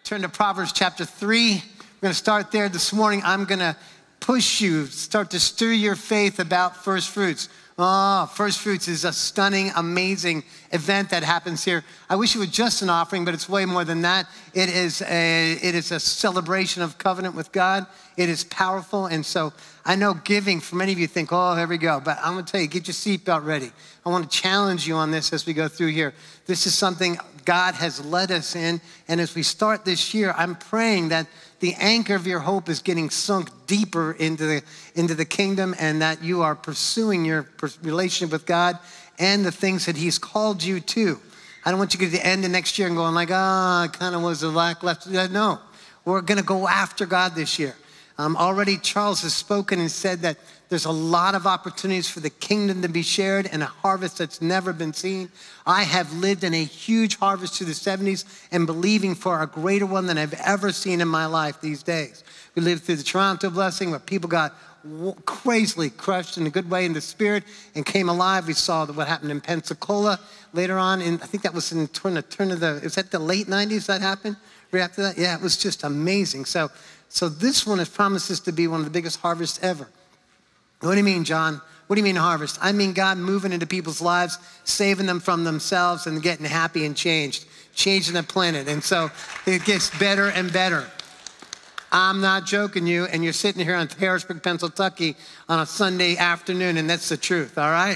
Turn to Proverbs chapter 3. We're going to start there this morning. I'm going to push you, start to stir your faith about first fruits. First fruits is a stunning, amazing event that happens here. I wish it was just an offering, but it's way more than that. It is a celebration of covenant with God. It is powerful. And so I know giving, for many of you think, oh, here we go. But I'm going to tell you, get your seatbelt ready. I want to challenge you on this as we go through here. This is something God has led us in. And as we start this year, I'm praying that the anchor of your hope is getting sunk deeper into the kingdom, and that you are pursuing your relationship with God and the things that he's called you to. I don't want you to get to the end of next year and going like, it kind of was a lackluster. No, we're going to go after God this year. Already Charles has spoken and said that there's a lot of opportunities for the kingdom to be shared and a harvest that's never been seen. I have lived in a huge harvest through the 70s and believing for a greater one than I've ever seen in my life these days. We lived through the Toronto blessing where people got crazily crushed in a good way in the spirit and came alive. We saw what happened in Pensacola later on. I think that was in is that the late 90s that happened? Right after that? Yeah, it was just amazing. So this one has promises to be one of the biggest harvests ever. What do you mean, John? What do you mean harvest? I mean God moving into people's lives, saving them from themselves and getting happy and changing the planet. And so it gets better and better. I'm not joking you, and you're sitting here in Harrisburg, Pennsylvania on a Sunday afternoon, and that's the truth, all right?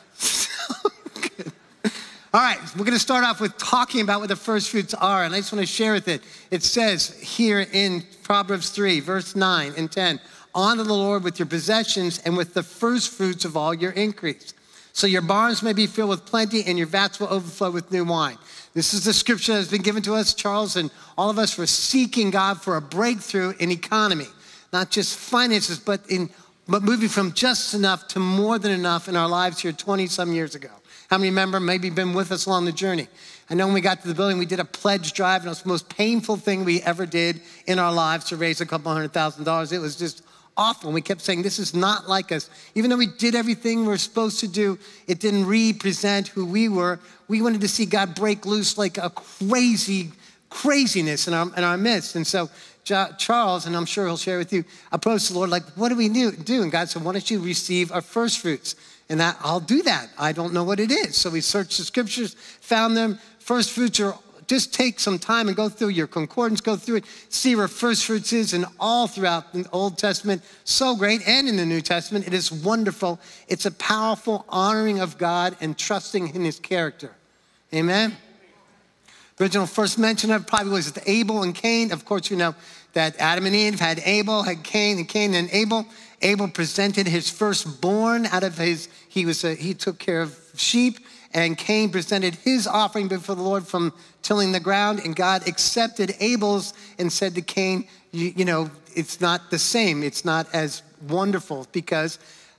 All right, we're going to start off with talking about what the first fruits are, and I just want to share with it. It says here in Proverbs 3, verse 9 and 10, honor the Lord with your possessions and with the first fruits of all your increase. So your barns may be filled with plenty and your vats will overflow with new wine. This is the scripture that has been given to us, Charles, and all of us for seeking God for a breakthrough in economy. Not just finances, but moving from just enough to more than enough in our lives here 20-some years ago. How many remember, maybe been with us along the journey? I know when we got to the building, we did a pledge drive, and it was the most painful thing we ever did in our lives to raise a couple $100,000. It was just awful. And we kept saying, this is not like us. Even though we did everything we were supposed to do, it didn't represent who we were. We wanted to see God break loose like a craziness in our midst. And so Charles, and I'm sure he'll share with you, approached the Lord like, what do we do? And God said, why don't you receive our first fruits? And I'll do that. I don't know what it is. So we searched the scriptures, found them. First fruits are, just take some time and go through your concordance, go through it, see where first fruits is, and all throughout the Old Testament. So great. And in the New Testament, it is wonderful. It's a powerful honoring of God and trusting in his character. Amen. The original first mention of probably was Abel and Cain. Of course, you know that Adam and Eve had Abel, had Cain, and Cain and Abel. Abel presented his firstborn out of he took care of sheep, and Cain presented his offering before the Lord from tilling the ground, and God accepted Abel's and said to Cain, you know, it's not the same. It's not as wonderful because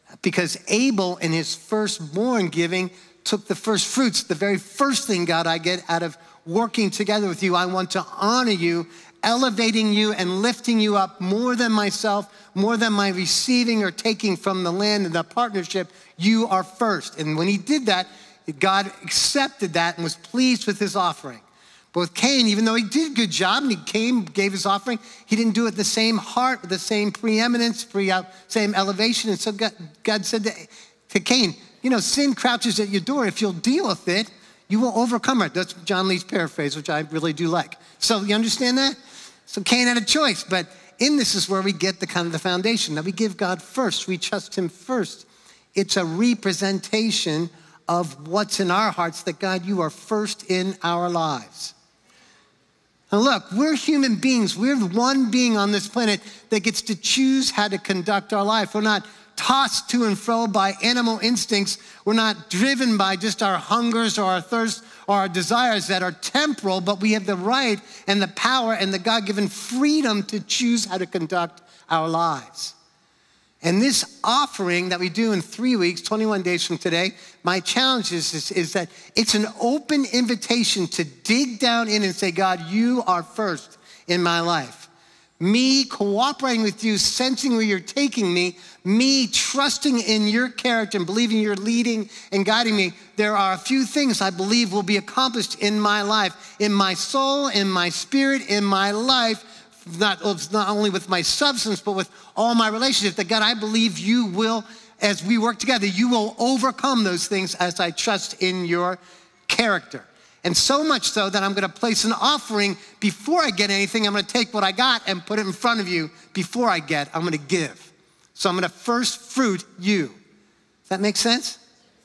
Abel in his firstborn giving took the first fruits, the very first thing, God, I get out of working together with you. I want to honor you, elevating you and lifting you up more than myself, more than my receiving or taking from the land and the partnership. You are first. And when he did that, God accepted that and was pleased with his offering. But with Cain, even though he did a good job and he gave his offering, he didn't do it with the same heart, with the same preeminence, same elevation. And so God said to Cain, you know, sin crouches at your door. If you'll deal with it, you will overcome it. That's John Leach's paraphrase, which I really do like. So you understand that? So Cain had a choice, but in this is where we get the foundation, that we give God first. We trust him first. It's a representation of what's in our hearts, that God, you are first in our lives. Now look, we're human beings. We're the one being on this planet that gets to choose how to conduct our life. We're not tossed to and fro by animal instincts. We're not driven by just our hungers or our thirsts or our desires that are temporal, but we have the right and the power and the God-given freedom to choose how to conduct our lives. And this offering that we do in 3 weeks, 21 days from today, my challenge is that it's an open invitation to dig down in and say, God, you are first in my life. me cooperating with you, sensing where you're taking me trusting in your character and believing you're leading and guiding me, there are a few things I believe will be accomplished in my life, in my soul, in my spirit, in my life, not only with my substance, but with all my relationships, that God, I believe you will, as we work together, you will overcome those things as I trust in your character. And so much so that I'm gonna place an offering before I get anything. I'm gonna take what I got and put it in front of you before I'm gonna give. So I'm gonna first fruit you. Does that make sense?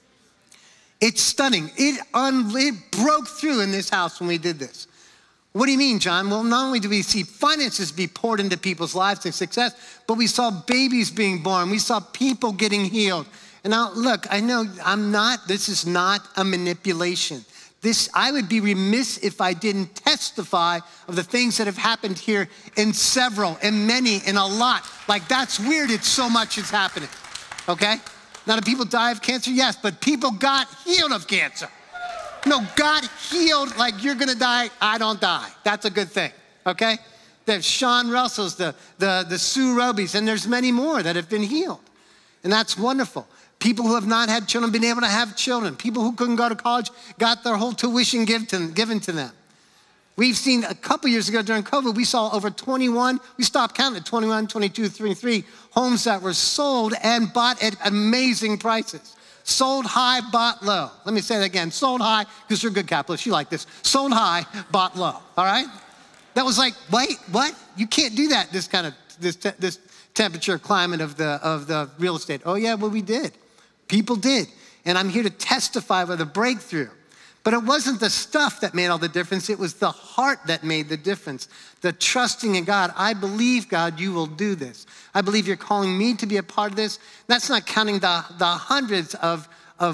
It's stunning. It broke through in this house when we did this. What do you mean, John? Well, not only do we see finances be poured into people's lives and success, but we saw babies being born. We saw people getting healed. And now, look, I know this is not a manipulation. I would be remiss if I didn't testify of the things that have happened here in several, in many, in a lot. Like, that's weird, it's so much is happening, okay? Now, do people die of cancer? Yes, but people got healed of cancer. No, got healed like you're gonna die, I don't die. That's a good thing, okay? There's Sean Russells, the Sue Robies, and there's many more that have been healed. And that's wonderful. People who have not had children, been able to have children. People who couldn't go to college, got their whole tuition given to them. We've seen a couple years ago during COVID, we saw over 21, we stopped counting at 21, 22, 23 homes that were sold and bought at amazing prices. Sold high, bought low. Let me say that again, sold high, because you're a good capitalist, you like this. Sold high, bought low, all right? That was like, wait, what? You can't do that, this temperature climate of the real estate. Oh yeah, well we did. People did. And I'm here to testify with a breakthrough. But it wasn't the stuff that made all the difference. It was the heart that made the difference. The trusting in God. I believe, God, you will do this. I believe you're calling me to be a part of this. That's not counting the hundreds of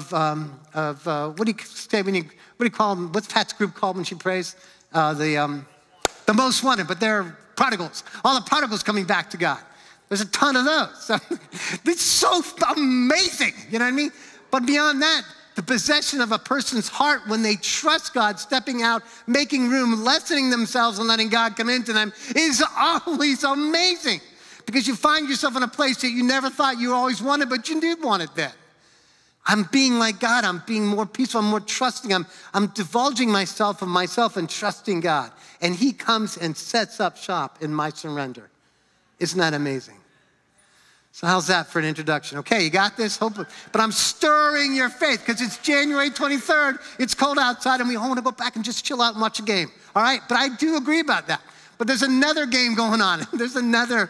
what do you say when what do you call them? What's Pat's group called when she prays? The most wanted, but they're prodigals. All the prodigals coming back to God. There's a ton of those. So, it's so amazing, you know what I mean? But beyond that, the possession of a person's heart when they trust God, stepping out, making room, lessening themselves and letting God come into them is always amazing. Because you find yourself in a place that you never thought you always wanted, but you did want it then. I'm being like God. I'm being more peaceful. I'm more trusting. I'm divulging myself of myself and trusting God. And he comes and sets up shop in my surrender. Isn't that amazing? So how's that for an introduction? Okay, you got this? Hopefully. But I'm stirring your faith because it's January 23rd. It's cold outside and we all want to go back and just chill out and watch a game. All right? But I do agree about that. But there's another game going on. There's another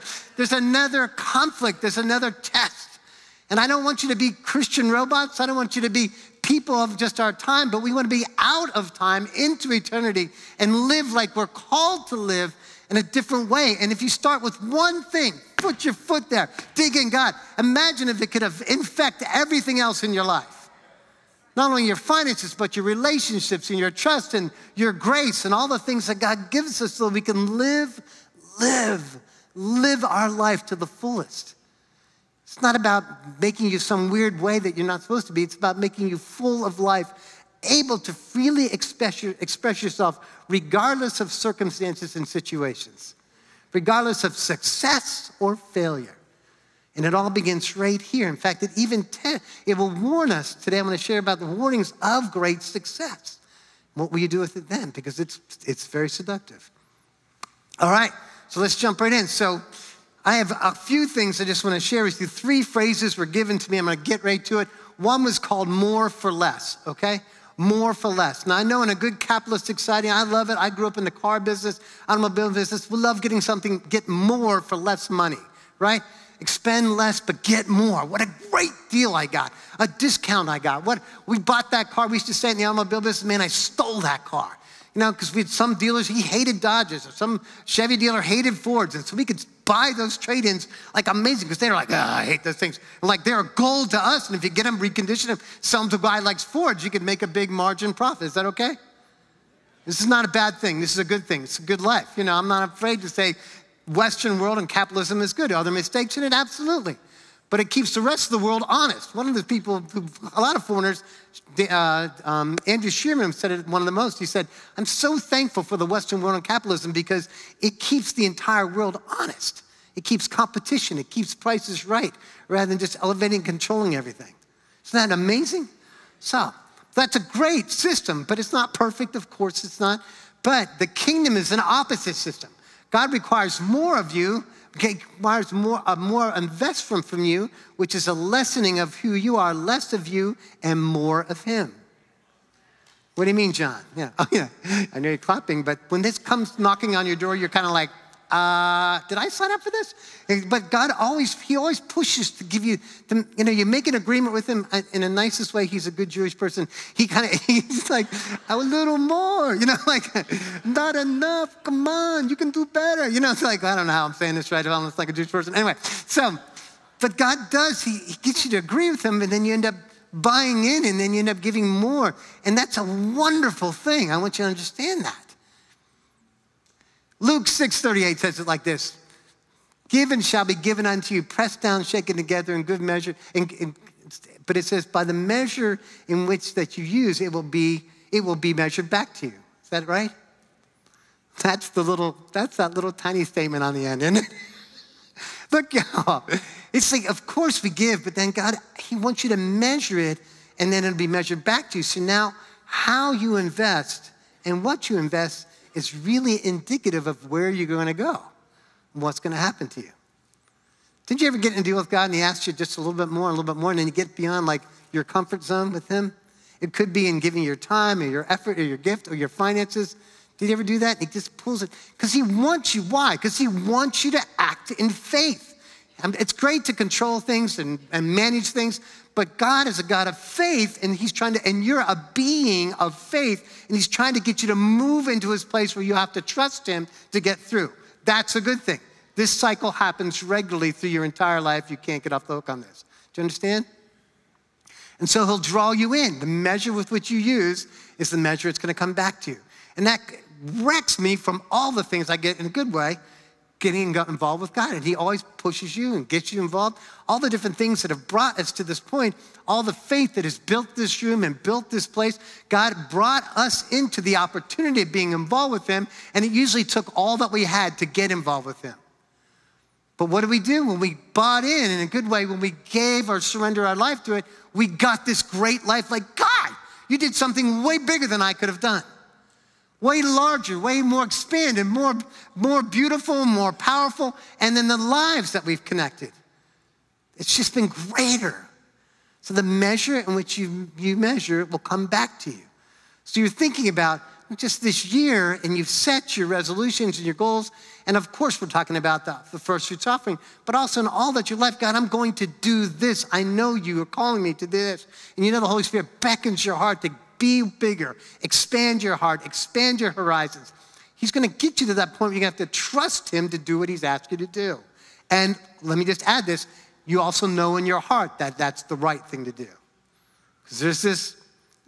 conflict. There's another test. And I don't want you to be Christian robots. I don't want you to be people of just our time, but we want to be out of time into eternity and live like we're called to live in a different way. And if you start with one thing, put your foot there, dig in God. Imagine if it could have infect everything else in your life. Not only your finances, but your relationships and your trust and your grace and all the things that God gives us so we can live our life to the fullest. It's not about making you some weird way that you're not supposed to be. It's about making you full of life, able to freely express yourself regardless of circumstances and situations, regardless of success or failure. And it all begins right here. In fact, it will warn us. Today I'm going to share about the warnings of great success. What will you do with it then? Because it's very seductive. All right, so let's jump right in. So I have a few things I just want to share with you. 3 phrases were given to me. I'm going to get right to it. One was called more for less, okay? More for less. Now, I know in a good capitalistic society, I love it. I grew up in the car business, automobile business. We love get more for less money, right? Expend less, but get more. What a great deal I got. A discount I got. We bought that car. We used to say in the automobile business, man, I stole that car. You know, because we had some dealers, he hated Dodges, or some Chevy dealer hated Fords. And so we could buy those trade-ins like amazing, because they were like, I hate those things. And like they're gold to us. And if you get them, recondition them, sell them to a guy likes Fords, you could make a big margin profit. Is that okay? This is not a bad thing. This is a good thing. It's a good life. You know, I'm not afraid to say Western world and capitalism is good. Are there mistakes in it? Absolutely. but it keeps the rest of the world honest. One of the people, a lot of foreigners, Andrew Shearman said it one of the most. He said, I'm so thankful for the Western world and capitalism because it keeps the entire world honest. It keeps competition. It keeps prices right rather than just elevating and controlling everything. Isn't that amazing? So that's a great system, but it's not perfect. Of course it's not. But the kingdom is an opposite system. God requires more of you, requires more investment from you, which is a lessening of who you are, less of you and more of him. What do you mean, John? Yeah. Oh, yeah. I know you're clapping, but when this comes knocking on your door, you're kind of like, did I sign up for this? But God he always pushes to give you, you make an agreement with him in the nicest way. He's a good Jewish person. He's like, a little more, like, not enough, come on, you can do better. It's like, I don't know how I'm saying this right, I'm like a Jewish person. Anyway, but God does, he gets you to agree with him, and then you end up buying in, and then you end up giving more. And that's a wonderful thing. I want you to understand that. Luke 6:38 says it like this. Given shall be given unto you, pressed down, shaken together in good measure. But it says, by the measure in which that you use, it will be measured back to you. Is that right? That's that little tiny statement on the end, isn't it? Look, y'all. It's like, of course we give, but then God, he wants you to measure it, and then it'll be measured back to you. So now how you invest and what you invest is really indicative of where you're going to go and what's going to happen to you. Did you ever get in a deal with God and he asked you just a little bit more, and then you get beyond like your comfort zone with him? It could be in giving your time or your effort or your gift or your finances. Did you ever do that? He just pulls it because he wants you. Why? Because he wants you to act in faith. It's great to control things and manage things, but God is a God of faith, and and you're a being of faith, and he's trying to get you to move into his place where you have to trust him to get through. That's a good thing. This cycle happens regularly through your entire life. You can't get off the hook on this. Do you understand? And so he'll draw you in. The measure with which you use is the measure it's going to come back to you. And that wrecks me from all the things I get in a good way, getting involved with God. And he always pushes you and gets you involved. All the different things that have brought us to this point, all the faith that has built this room and built this place, God brought us into the opportunity of being involved with him, and it usually took all that we had to get involved with him. But what do we do when we bought in a good way, when we gave or surrendered our life to it, we got this great life like, God, you did something way bigger than I could have done. Way larger, way more expanded, more beautiful, more powerful, and then the lives that we've connected. It's just been greater. So the measure in which you measure will come back to you. So you're thinking about just this year, and you've set your resolutions and your goals, and of course we're talking about the first fruits offering, but also in all that your life, God, I'm going to do this. I know you are calling me to do this. And the Holy Spirit beckons your heart to be bigger, expand your heart, expand your horizons. He's going to get you to that point where you're going to have to trust him to do what he's asked you to do. And let me just add this. You also know in your heart that that's the right thing to do. Because there's this,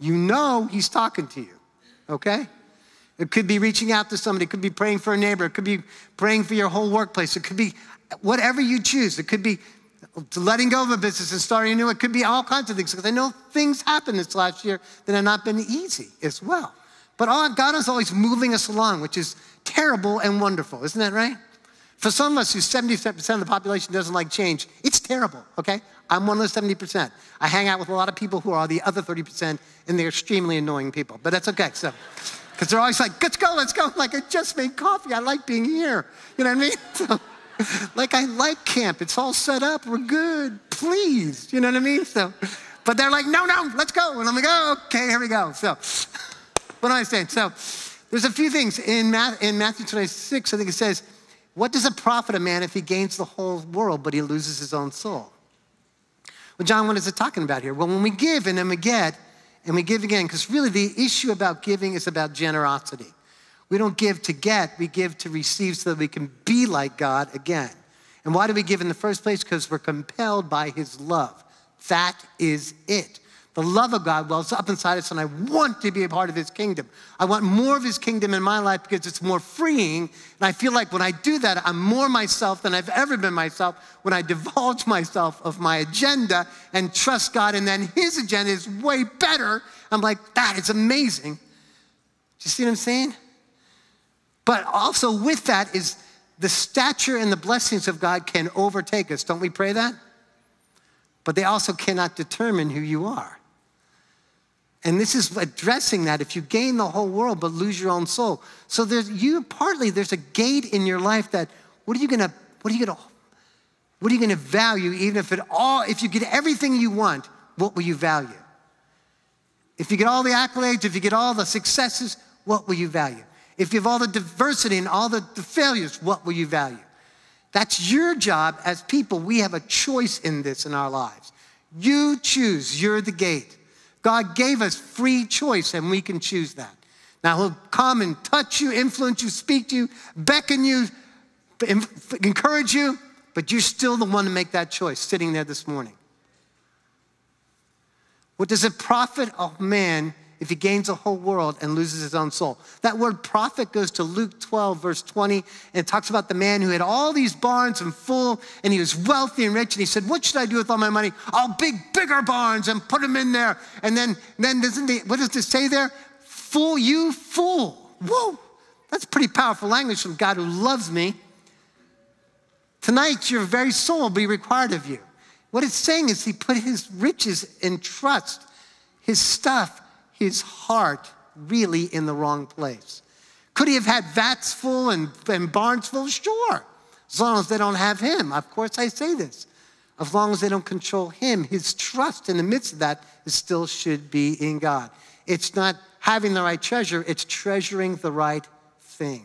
he's talking to you, okay? It could be reaching out to somebody. It could be praying for a neighbor. It could be praying for your whole workplace. It could be whatever you choose. It could be letting go of a business and starting a new. It could be all kinds of things. Because I know things happened this last year that have not been easy as well. But God is always moving us along, which is terrible and wonderful. Isn't that right? For some of us who 70% of the population doesn't like change, it's terrible, okay? I'm one of those 70%. I hang out with a lot of people who are the other 30%, and they're extremely annoying people. But that's okay, so. Because they're always like, let's go. Like, I just made coffee. I like being here. You know what I mean? So, like, I like camp. It's all set up. We're good. Please. You know what I mean? So, but they're like, no, let's go. And I'm like, oh, okay, here we go. So, what am I saying? So, there's a few things. In Matthew 26, I think it says, what does it profit a man if he gains the whole world, but he loses his own soul? Well, John, what is it talking about here? Well, when we give and then we get, and we give again, because really the issue about giving is about generosity. We don't give to get, we give to receive so that we can be like God again. And why do we give in the first place? Because we're compelled by his love. That is it. The love of God wells up inside us, and I want to be a part of his kingdom. I want more of his kingdom in my life because it's more freeing, and I feel like when I do that, I'm more myself than I've ever been myself when I divulge myself of my agenda and trust God, and then his agenda is way better. I'm like, that is amazing. Do you see what I'm saying? But also with that is the stature and the blessings of God can overtake us. Don't we pray that? But they also cannot determine who you are. And this is addressing that. If you gain the whole world but lose your own soul. So there's a gate in your life that what are you gonna value, even if you get everything you want, what will you value? If you get all the accolades, if you get all the successes, what will you value? If you have all the diversity and all the failures, what will you value? That's your job as people. We have a choice in this in our lives. You choose, you're the gate. God gave us free choice, and we can choose that. Now, he'll come and touch you, influence you, speak to you, beckon you, encourage you, but you're still the one to make that choice sitting there this morning. What does it profit a man if he gains the whole world and loses his own soul? That word profit goes to Luke 12, verse 20, and it talks about the man who had all these barns and full, and he was wealthy and rich, and he said, what should I do with all my money? I'll build bigger barns and put them in there. And then what does it say there? Fool, you fool. Whoa, that's pretty powerful language from God who loves me. Tonight, your very soul will be required of you. What it's saying is he put his riches in trust, his stuff, his heart really in the wrong place. Could he have had vats full and barns full? Sure, as long as they don't have him. Of course I say this. As long as they don't control him, his trust in the midst of that still should be in God. It's not having the right treasure, it's treasuring the right thing.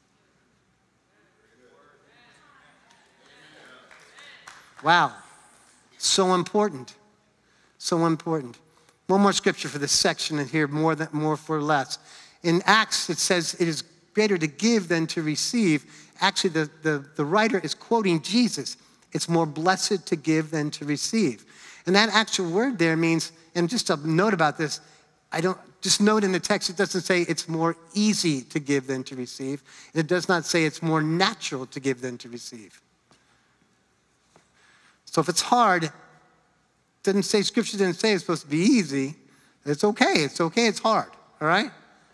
Wow, so important, so important. One more scripture for this section in here, more for less. In Acts, it says it is greater to give than to receive. Actually, the writer is quoting Jesus. It's more blessed to give than to receive. And that actual word there means, and just a note about this, just note in the text, it doesn't say it's more easy to give than to receive. It does not say it's more natural to give than to receive. So if it's hard, Scripture didn't say it's supposed to be easy. It's okay, it's hard, all right?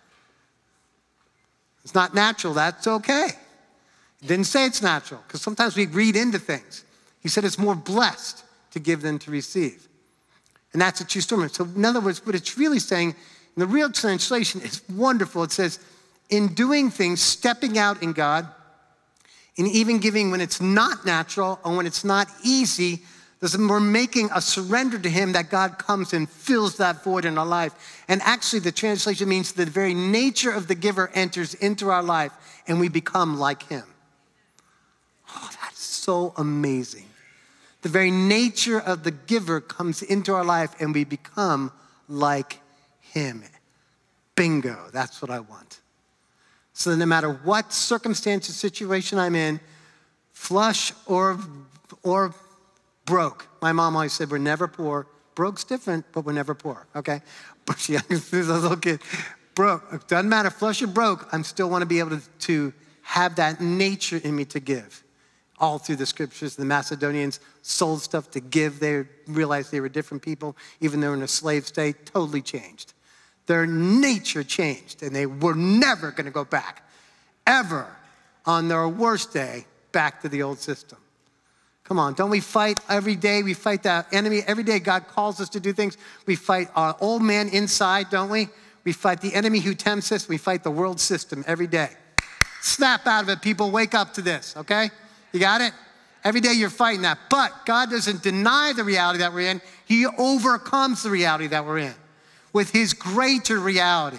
It's not natural, that's okay. It didn't say it's natural, because sometimes we read into things. He said it's more blessed to give than to receive. And that's a true story. So in other words, what it's really saying, in the real translation, is wonderful. It says, in doing things, stepping out in God, in even giving when it's not natural or when it's not easy, we're making a surrender to him that God comes and fills that void in our life. And actually the translation means the very nature of the giver enters into our life and we become like him. Oh, that's so amazing. The very nature of the giver comes into our life and we become like him. Bingo, that's what I want. So no matter what circumstance or situation I'm in, flush or broke. My mom always said, we're never poor. Broke's different, but we're never poor, okay? But she was a little kid. Broke, doesn't matter, flush or broke, I still want to be able to have that nature in me to give. All through the scriptures, the Macedonians sold stuff to give. They realized they were different people. Even though they were in a slave state, totally changed. Their nature changed, and they were never going to go back, ever, on their worst day, back to the old system. Come on, don't we fight every day? We fight that enemy. Every day God calls us to do things. We fight our old man inside, don't we? We fight the enemy who tempts us. We fight the world system every day. Snap out of it, people. Wake up to this, okay? You got it? Every day you're fighting that. But God doesn't deny the reality that we're in. He overcomes the reality that we're in with his greater reality.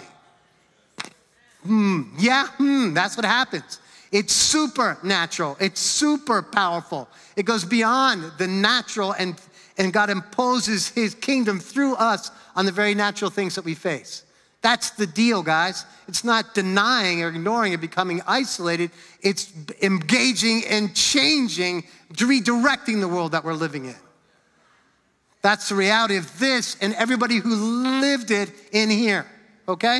That's what happens. It's supernatural. It's super powerful. It goes beyond the natural, and God imposes his kingdom through us on the very natural things that we face. That's the deal, guys. It's not denying or ignoring or becoming isolated. It's engaging and changing, redirecting the world that we're living in. That's the reality of this and everybody who lived it in here, okay?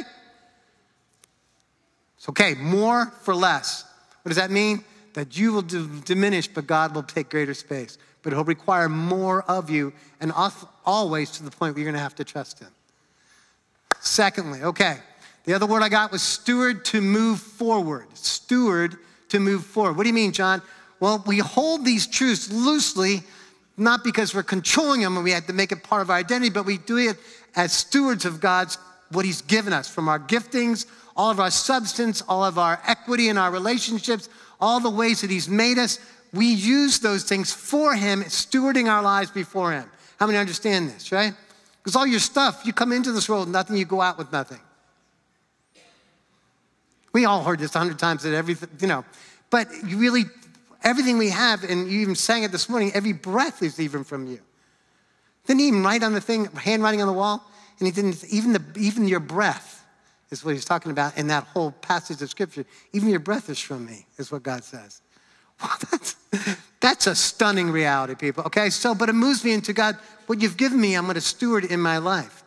It's okay, more for less. What does that mean? That you will diminish, but God will take greater space. But he'll require more of you, and always to the point where you're gonna have to trust him. Secondly, okay, the other word I got was steward, to move forward. Steward, to move forward. What do you mean, John? Well, we hold these truths loosely, not because we're controlling them and we had to make it part of our identity, but we do it as stewards of God's, what he's given us, from our giftings, all of our substance, all of our equity in our relationships, all the ways that he's made us. We use those things for him, stewarding our lives before him. How many understand this, right? Because all your stuff, you come into this world with nothing, you go out with nothing. We all heard this 100 times that everything, you know, but you really, everything we have, and you even sang it this morning, every breath is even from you. Didn't he even write on the thing, handwriting on the wall? And he didn't, even your breath is what he's talking about in that whole passage of scripture. Even your breath is from me, is what God says. Wow, that's a stunning reality, people, okay? So, but it moves me into, God, what you've given me, I'm gonna steward in my life.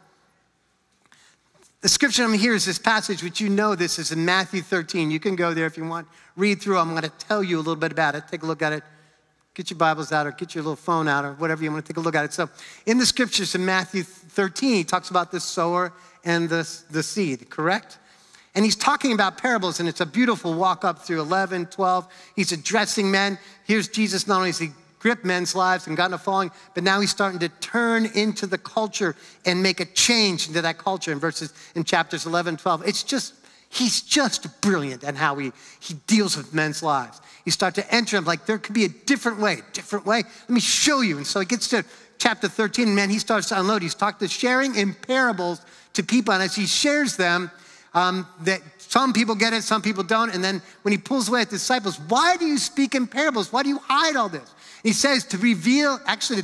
The scripture I'm here is this passage, which you know this is in Matthew 13. You can go there if you want, read through. I'm gonna tell you a little bit about it. Take a look at it. Get your Bibles out or get your little phone out or whatever you want to take a look at it. So in the scriptures in Matthew 13, he talks about the sower and the seed, correct? And he's talking about parables, and it's a beautiful walk up through 11, 12. He's addressing men. Here's Jesus, not only has he gripped men's lives and gotten a following, but now he's starting to turn into the culture and make a change into that culture in chapters 11, 12. He's just brilliant at how he deals with men's lives. You start to enter him like there could be a different way. Let me show you. And so he gets to chapter 13, and man, he starts to unload. He's talking to sharing in parables to people, and as he shares them, that some people get it, some people don't. And then when he pulls away at the disciples, why do you speak in parables? Why do you hide all this? He says to reveal, actually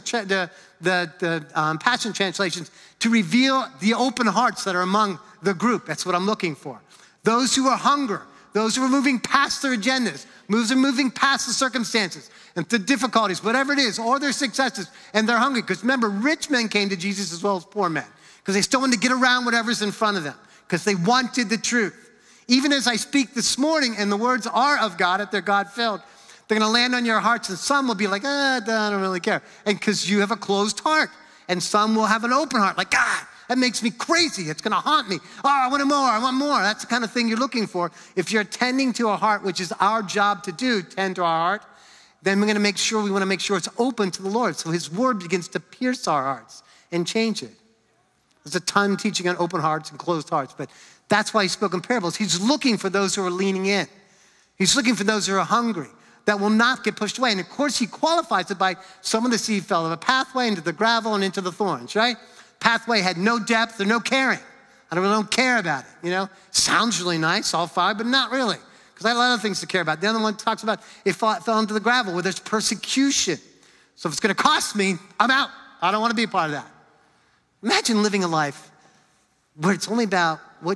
the Passion translations, to reveal the open hearts that are among the group. That's what I'm looking for. Those who are hungry, those who are moving past their agendas, moving past the circumstances and the difficulties, whatever it is, or their successes, and they're hungry. Because remember, rich men came to Jesus as well as poor men, because they still wanted to get around whatever's in front of them, because they wanted the truth. Even as I speak this morning, and the words are of God, if they're God-filled, they're gonna land on your hearts, and some will be like, I don't really care. And because you have a closed heart. And some will have an open heart, like, God, that makes me crazy. It's gonna haunt me. Oh, I want more, I want more. That's the kind of thing you're looking for. If you're tending to a heart, which is our job to do, tend to our heart, then we wanna make sure it's open to the Lord. So his word begins to pierce our hearts and change it. There's a ton teaching on open hearts and closed hearts, but that's why he spoke in parables. He's looking for those who are leaning in. He's looking for those who are hungry, that will not get pushed away. And of course, he qualifies it by some of the seed fell of a pathway into the gravel and into the thorns, right? Pathway had no depth or no caring. I don't care about it, you know? Sounds really nice, all five, but not really, because I have a lot of things to care about. The other one talks about it fell into the gravel where there's persecution. So if it's gonna cost me, I'm out. I don't wanna be a part of that. Imagine living a life where it's only about what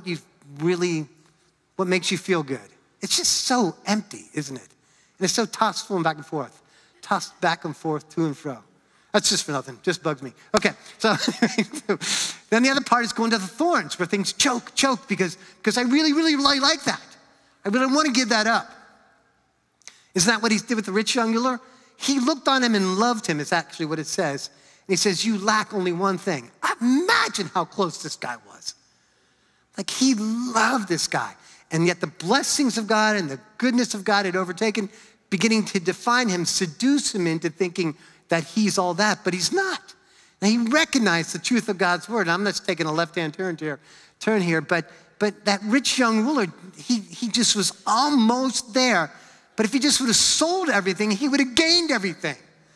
makes you feel good. It's just so empty, isn't it? And it's so tossed back and forth, tossed back and forth, to and fro. That's just for nothing, just bugs me. Okay, so then the other part is going to the thorns where things choke, because I really, really like that. I really want to give that up. Isn't that what he did with the rich young ruler? He looked on him and loved him, is actually what it says. And he says, you lack only one thing. Imagine how close this guy was. Like, he loved this guy. And yet the blessings of God and the goodness of God had overtaken, beginning to define him, seduce him into thinking that he's all that, but he's not. Now, he recognized the truth of God's word. I'm just taking a left-hand turn here, but that rich young ruler, he just was almost there. But if he just would have sold everything, he would have gained everything.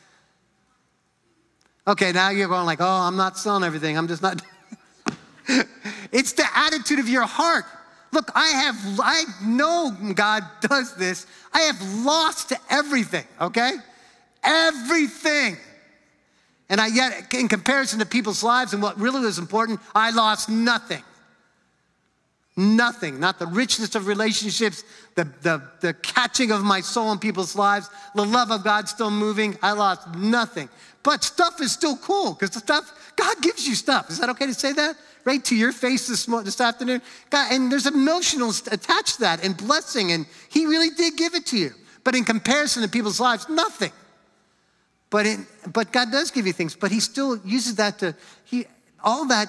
Okay, now you're going like, oh, I'm not selling everything. I'm just not. It's the attitude of your heart. Look, I know God does this. I have lost everything, okay? Everything. And yet, in comparison to people's lives and what really was important, I lost nothing. Nothing, not the richness of relationships, the catching of my soul in people's lives, the love of God still moving. I lost nothing. But stuff is still cool because the stuff, God gives you stuff. Is that okay to say that? Right to your face this afternoon? God, and there's emotional attached to that and blessing, and he really did give it to you. But in comparison to people's lives, nothing. But God does give you things, but he still uses that all that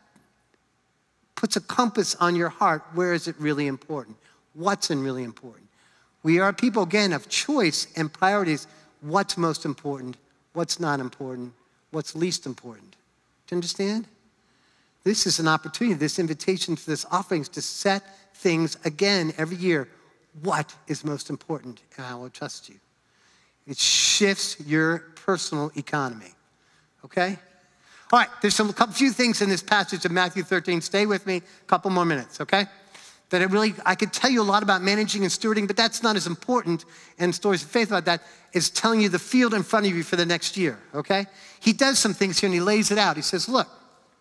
puts a compass on your heart. Where is it really important? What's really important? We are people, again, of choice and priorities. What's most important? What's not important? What's least important? Do you understand? This is an opportunity, this invitation to this offering is to set things again every year. What is most important? And I will trust you. It shifts your personal economy, okay? All right, there's a few things in this passage of Matthew 13. Stay with me a couple more minutes, okay? I could tell you a lot about managing and stewarding, but that's not as important, and stories of faith about that is telling you the field in front of you for the next year, okay? He does some things here and he lays it out. He says, look,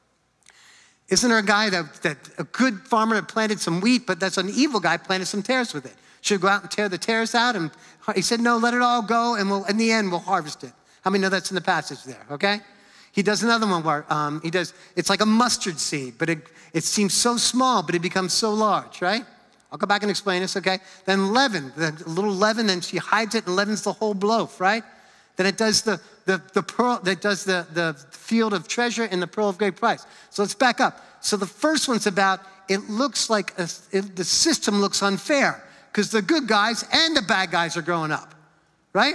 isn't there a guy that a good farmer had planted some wheat, but that's an evil guy planted some tares with it? Should we go out and tear the tares out? And he said, no, let it all go, and in the end, we'll harvest it. How many know that's in the passage there, okay? He does another one where it's like a mustard seed, but it seems so small, but it becomes so large, right? I'll go back and explain this, okay? Then leaven, the little leaven, then she hides it and leavens the whole loaf, right? Then it does the pearl, that does the field of treasure and the pearl of great price. So let's back up. So the first one's about, it looks like the system looks unfair because the good guys and the bad guys are growing up, right?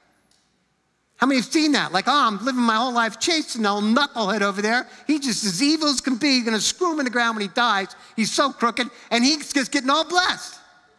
How many have seen that? Like, I'm living my whole life chasing the old knucklehead over there. He's just as evil as can be. You're going to screw him in the ground when he dies. He's so crooked, and he's just getting all blessed.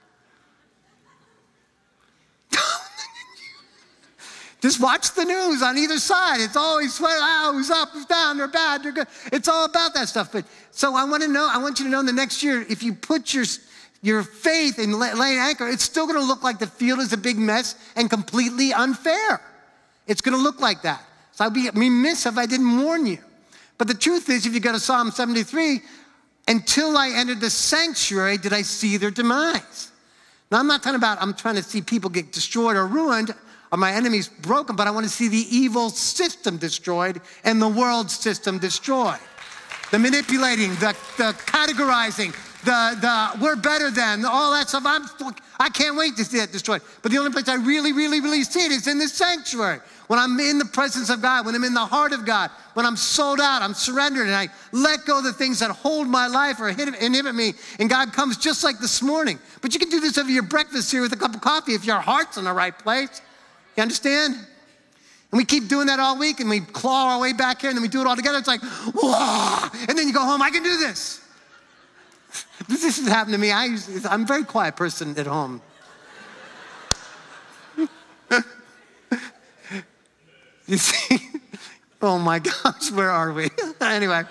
Just watch the news on either side. It's always, who's up, who's down, they're bad, they're good. It's all about that stuff. But so I want you to know in the next year, if you put your faith in laying anchor, it's still going to look like the field is a big mess and completely unfair. It's going to look like that. So I'd be remiss if I didn't warn you. But the truth is, if you go to Psalm 73, until I entered the sanctuary, did I see their demise. Now, I'm trying to see people get destroyed or ruined, or my enemies broken, but I want to see the evil system destroyed and the world system destroyed. The manipulating, the categorizing, the we're better than, all that stuff. I can't wait to see that destroyed. But the only place I really, really, really see it is in the sanctuary. When I'm in the presence of God, when I'm in the heart of God, when I'm sold out, I'm surrendered, and I let go of the things that hold my life or inhibit me, and God comes just like this morning. But you can do this over your breakfast here with a cup of coffee if your heart's in the right place. You understand? And we keep doing that all week, and we claw our way back here, and then we do it all together. It's like, whoa! And then you go home, I can do this. This has happened to me. I'm a very quiet person at home. You see? Oh my gosh, where are we? Anyway.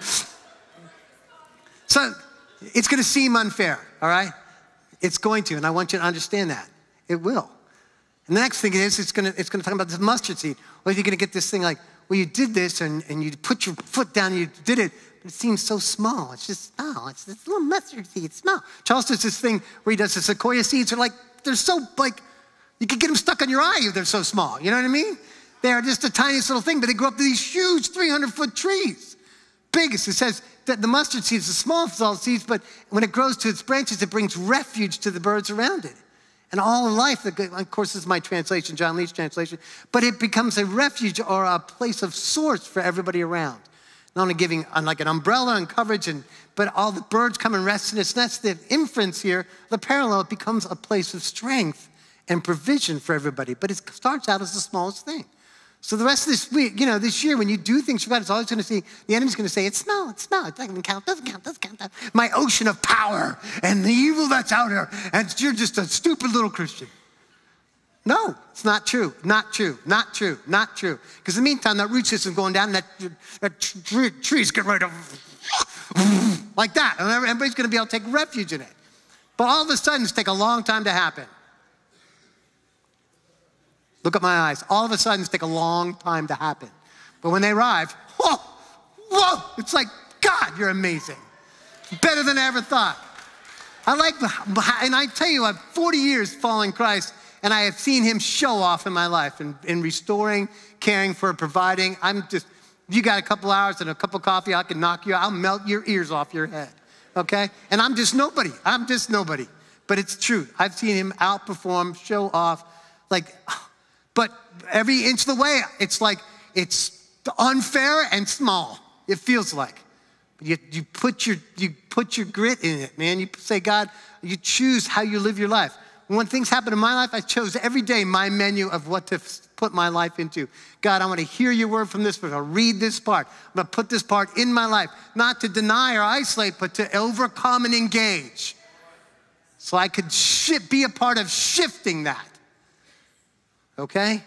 So it's going to seem unfair, all right? It's going to, and I want you to understand that. It will. And the next thing is, it's going to talk about this mustard seed. Well, you're going to get this thing like, well, you did this, and you put your foot down, and you did it, but it seems so small. It's just, it's this little mustard seed. It's small. Charles does this thing where he does the sequoia seeds. They're so, you could get them stuck on your eye if they're so small. You know what I mean? They are just the tiniest little thing, but they grow up to these huge 300-foot trees. Biggest. It says that the mustard seed is the smallest of all seeds, but when it grows to its branches, it brings refuge to the birds around it. And all in life, of course, this is my translation, John Leach translation, but it becomes a refuge or a place of source for everybody around. Not only giving like an umbrella and coverage, but all the birds come and rest in its nest. The inference here, the parallel, it becomes a place of strength and provision for everybody. But it starts out as the smallest thing. So the rest of this week, this year, when you do things for God, it's always going to see, the enemy's going to say, it's small. It doesn't count. My ocean of power and the evil that's out there, and you're just a stupid little Christian. No, it's not true, not true, not true, not true. Because in the meantime, that root system's going down, and that tree's getting ready to, like that. And everybody's going to be able to take refuge in it. But all of a sudden, it's take a long time to happen. Look at my eyes. All of a sudden, it's take a long time to happen. But when they arrive, whoa, it's like, God, you're amazing. Better than I ever thought. And I tell you, I've 40 years following Christ, and I have seen him show off in my life in restoring, caring for, providing. You got a couple hours and a cup of coffee, I can knock you out. I'll melt your ears off your head, okay? And I'm just nobody. But it's true. I've seen him outperform, show off, but every inch of the way, it's like, it's unfair and small, it feels like. You put your grit in it, man. You say, God, you choose how you live your life. When things happen in my life, I chose every day my menu of what to put my life into. God, I want to hear your word from this part. I'll read this part. I'm going to put this part in my life, not to deny or isolate, but to overcome and engage. So I could be a part of shifting that. Okay?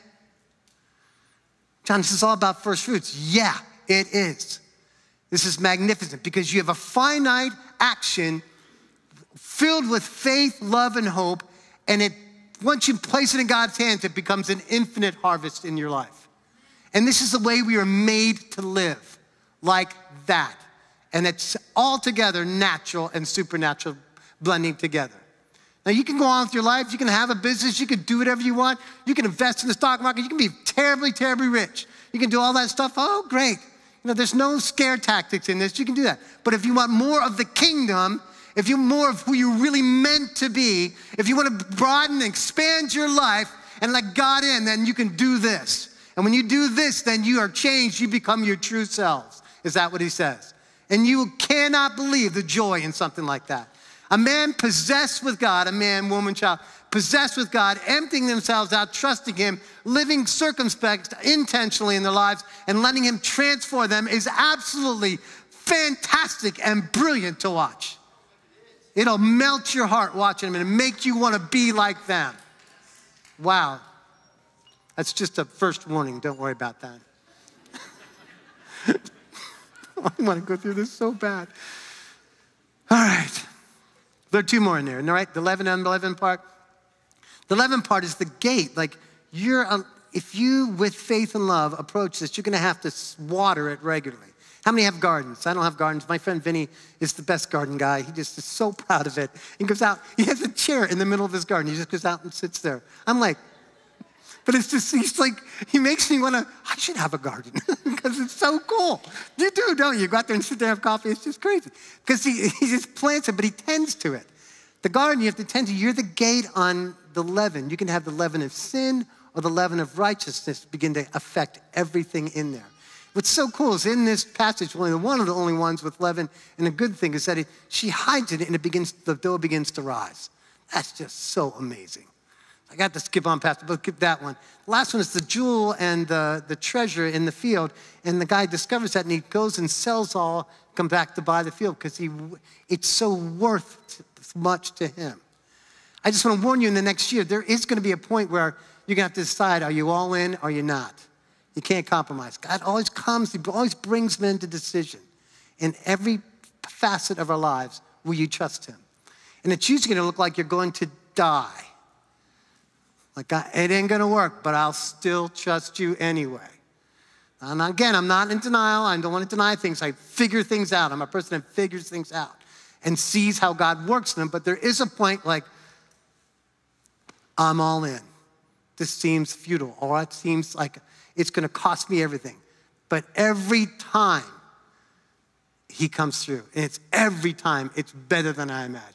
John, this is all about first fruits. Yeah, it is. This is magnificent because you have a finite action filled with faith, love, and hope, and once you place it in God's hands, it becomes an infinite harvest in your life. And this is the way we are made to live, like that. And it's altogether natural and supernatural blending together. Now, you can go on with your life. You can have a business. You can do whatever you want. You can invest in the stock market. You can be terribly, terribly rich. You can do all that stuff. Oh, great. There's no scare tactics in this. You can do that. But if you want more of the kingdom, if you want more of who you're really meant to be, if you want to broaden and expand your life and let God in, then you can do this. And when you do this, then you are changed. You become your true selves. Is that what he says? And you cannot believe the joy in something like that. A man possessed with God, a man, woman, child, possessed with God, emptying themselves out, trusting him, living circumspect intentionally in their lives, and letting him transform them is absolutely fantastic and brilliant to watch. It'll melt your heart watching them and make you want to be like them. Wow. That's just a first warning. Don't worry about that. I want to go through this so bad. All right. There are two more in there, all right? The 11 and 11 part. The 11 part is the gate. Like, if you, with faith and love, approach this, you're going to have to water it regularly. How many have gardens? I don't have gardens. My friend Vinny is the best garden guy. He just is so proud of it. He goes out, he has a chair in the middle of his garden. He just goes out and sits there. I'm like, but it's just, he makes me want to, I should have a garden because it's so cool. You do, don't you? You go out there and sit there and have coffee. It's just crazy. Because he just plants it, but he tends to it. The garden you have to tend to, you're the gate on the leaven. You can have the leaven of sin or the leaven of righteousness begin to affect everything in there. What's so cool is in this passage, one of the only ones with leaven, and the good thing is that she hides it and the dough begins to rise. That's just so amazing. I got to skip on past, but skip that one. The last one is the jewel and the treasure in the field, and the guy discovers that and he goes and sells all, come back to buy the field because it's so worth much to him. I just want to warn you in the next year, there is going to be a point where you're going to have to decide, are you all in or are you not? You can't compromise. God always comes, he always brings men to decision. In every facet of our lives, will you trust him? And it's usually going to look like you're going to die. Like, it ain't going to work, but I'll still trust you anyway. And again, I'm not in denial. I don't want to deny things. I figure things out. I'm a person that figures things out and sees how God works in them. But there is a point like, I'm all in. This seems futile, or it seems like it's going to cost me everything. But every time he comes through, and every time it's better than I imagined.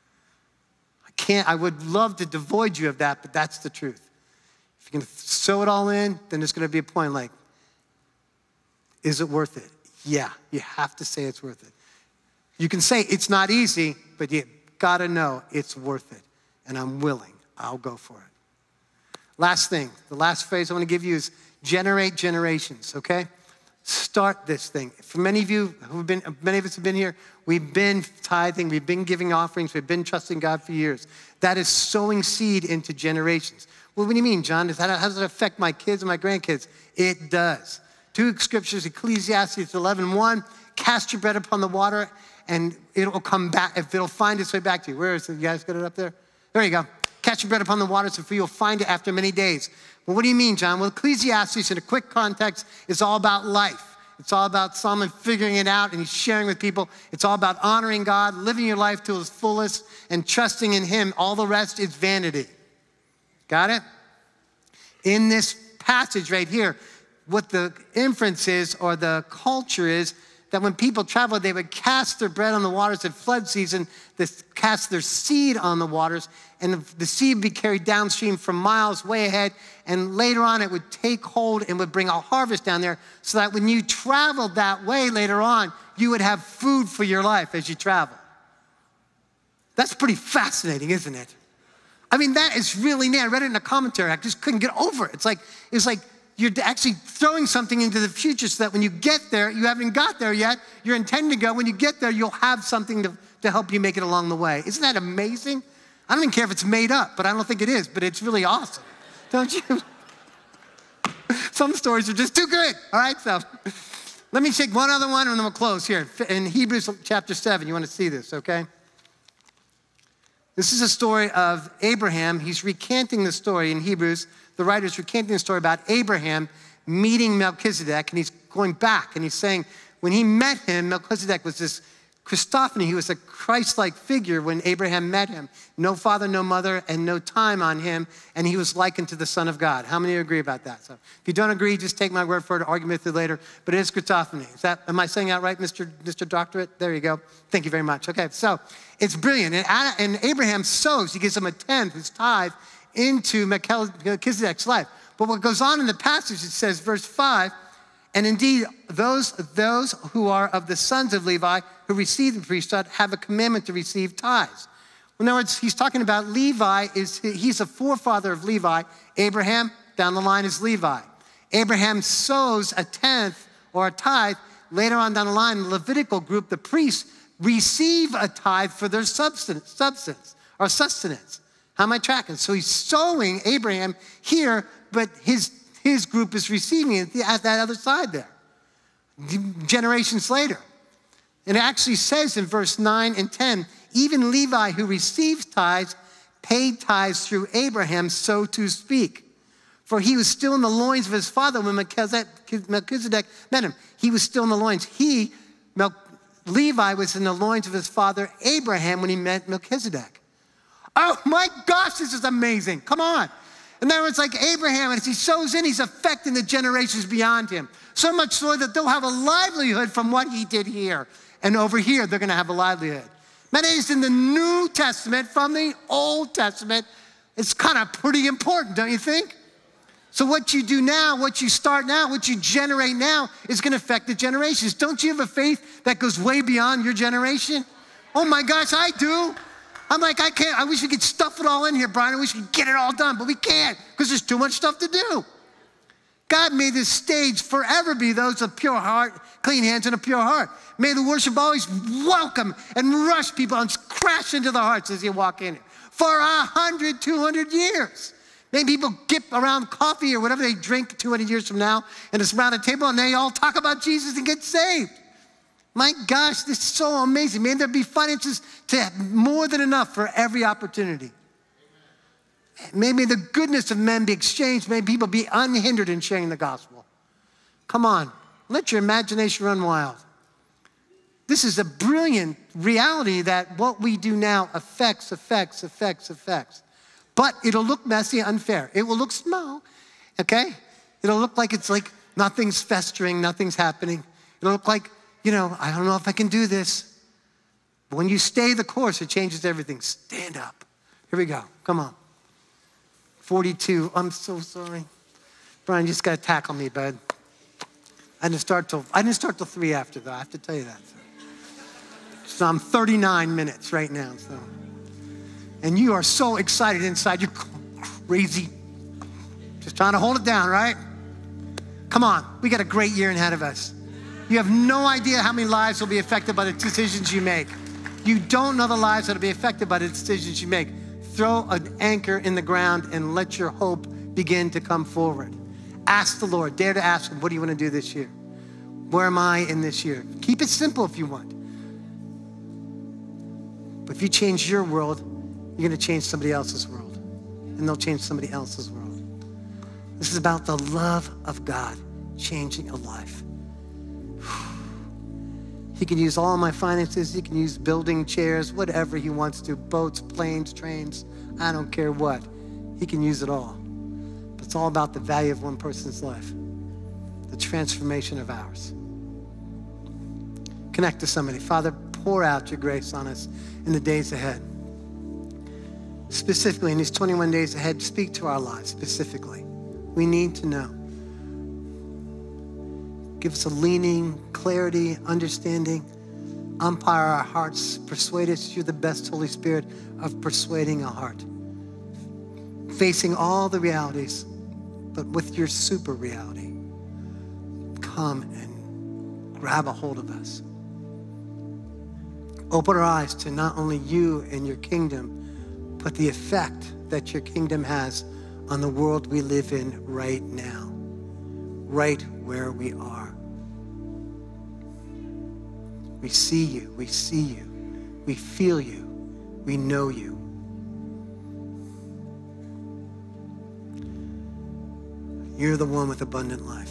I would love to devoid you of that, but that's the truth. If you're going to sew it all in, then there's going to be a point like, is it worth it? Yeah, you have to say it's worth it. You can say it's not easy, but you got to know it's worth it. And I'm willing. I'll go for it. Last thing, the last phrase I want to give you is generate generations, okay? Start this thing. For many of you many of us have been here, we've been tithing, we've been giving offerings, we've been trusting God for years. That is sowing seed into generations. Well, what do you mean, John? How does it affect my kids and my grandkids? It does. Two scriptures, Ecclesiastes 11:1, cast your bread upon the water and it will come back, if it'll find its way back to you. Where is it? You guys got it up there? There you go. Cast your bread upon the water, so you'll find it after many days. Well, what do you mean, John? Well, Ecclesiastes, in a quick context, is all about life. It's all about someone figuring it out and he's sharing with people. It's all about honoring God, living your life to its fullest and trusting in him. All the rest is vanity. Got it? In this passage right here, what the inference is or the culture is that when people traveled, they would cast their bread on the waters at flood season, they cast their seed on the waters, and the seed would be carried downstream from miles way ahead, and later on it would take hold and would bring a harvest down there so that when you traveled that way later on, you would have food for your life as you travel. That's pretty fascinating, isn't it? I mean, that is really neat. I read it in a commentary. I just couldn't get over it. It's like you're actually throwing something into the future so that when you get there, you haven't got there yet, you're intending to go. When you get there, you'll have something to help you make it along the way. Isn't that amazing? I don't even care if it's made up, but I don't think it is, but it's really awesome. Don't you? Some stories are just too good, all right? So let me take one other one and then we'll close here. In Hebrews chapter 7, you want to see this, okay? This is a story of Abraham. He's recanting the story in Hebrews. The writer's recanting the story about Abraham meeting Melchizedek, and he's going back, and he's saying when he met him, Melchizedek was this Christophany. He was a Christ-like figure when Abraham met him. No father, no mother, and no time on him, and he was likened to the Son of God. How many agree about that? So if you don't agree, just take my word for it, argue with it later, but it is Christophany. Am I saying that right, Mr. Doctorate? There you go. Thank you very much. Okay, so it's brilliant. And Abraham sows, he gives him a tenth, his tithe, into Melchizedek's life. But what goes on in the passage, it says, verse 5, and indeed, those who are of the sons of Levi who receive the priesthood have a commandment to receive tithes. In other words, he's talking about Levi, he's a forefather of Levi. Abraham, down the line, is Levi. Abraham sows a tenth or a tithe. Later on down the line, the Levitical group, the priests, receive a tithe for their sustenance. How am I tracking? So he's sowing Abraham here, but his group is receiving it at that other side there, generations later. And it actually says in verse 9 and 10, even Levi who receives tithes paid tithes through Abraham, so to speak. For he was still in the loins of his father when Melchizedek met him. He was still in the loins. Levi was in the loins of his father Abraham when he met Melchizedek. Oh my gosh, this is amazing. Come on. In other words, like Abraham, as he sows in, he's affecting the generations beyond him. So much so that they'll have a livelihood from what he did here. And over here, they're going to have a livelihood. Man, it is in the New Testament from the Old Testament. It's kind of pretty important, don't you think? So what you do now, what you start now, what you generate now is going to affect the generations. Don't you have a faith that goes way beyond your generation? Oh my gosh, I do. I'm like, I wish we could stuff it all in here, Brian. I wish we could get it all done, but we can't because there's too much stuff to do. God made this stage forever be those of pure heart, clean hands, and a pure heart. May the worship always welcome and rush people and crash into their hearts as you walk in here. For 100, 200 years. Maybe people get around coffee or whatever they drink 200 years from now, and it's around a table, and they all talk about Jesus and get saved. My gosh, this is so amazing. May there be finances to have more than enough for every opportunity. Maybe the goodness of men be exchanged. May people be unhindered in sharing the gospel. Come on, let your imagination run wild. This is a brilliant reality that what we do now affects. But it'll look messy, unfair. It will look small, okay? It'll look like it's like nothing's festering, nothing's happening. It'll look like, I don't know if I can do this. But when you stay the course, it changes everything. Stand up. Here we go. Come on. 42. I'm so sorry. Brian, you just got to tackle me, bud. I didn't start till 3 after, though. I have to tell you that. So I'm 39 minutes right now. So. And you are so excited inside. You're crazy. Just trying to hold it down, right? Come on. We got a great year ahead of us. You have no idea how many lives will be affected by the decisions you make. You don't know the lives that will be affected by the decisions you make. Throw an anchor in the ground and let your hope begin to come forward. Ask the Lord. Dare to ask him, what do you want to do this year? Where am I in this year? Keep it simple if you want. But if you change your world, you're going to change somebody else's world. And they'll change somebody else's world. This is about the love of God changing a life. He can use all my finances. He can use building chairs, whatever he wants to, boats, planes, trains, I don't care what. He can use it all. But it's all about the value of one person's life, the transformation of ours. Connect to somebody. Father, pour out your grace on us in the days ahead. Specifically, in these 21 days ahead, speak to our lives specifically. We need to know. Give us a leaning, clarity, understanding. Umpire our hearts. Persuade us. You're the best Holy Spirit of persuading a heart. Facing all the realities, but with your super reality. Come and grab a hold of us. Open our eyes to not only you and your kingdom, but the effect that your kingdom has on the world we live in right now, right where we are. We see you, we feel you, we know you. You're the one with abundant life.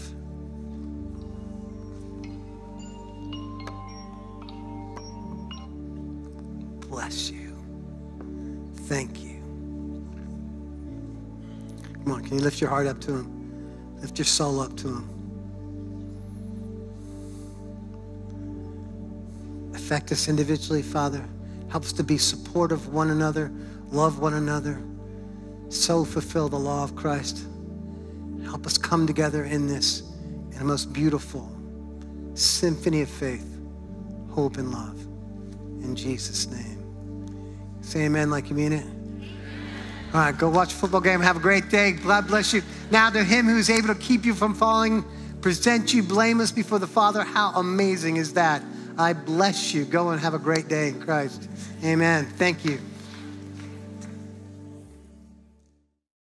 Bless you. Thank you. Come on, can you lift your heart up to him? Lift your soul up to him. Affect us individually, Father. Help us to be supportive of one another, love one another, so fulfill the law of Christ. Help us come together in this, in the most beautiful symphony of faith, hope, and love. In Jesus' name. Say amen like you mean it. All right, go watch a football game. Have a great day. God bless you. Now to him who is able to keep you from falling, present you blameless before the Father. How amazing is that? I bless you. Go and have a great day in Christ. Amen. Thank you.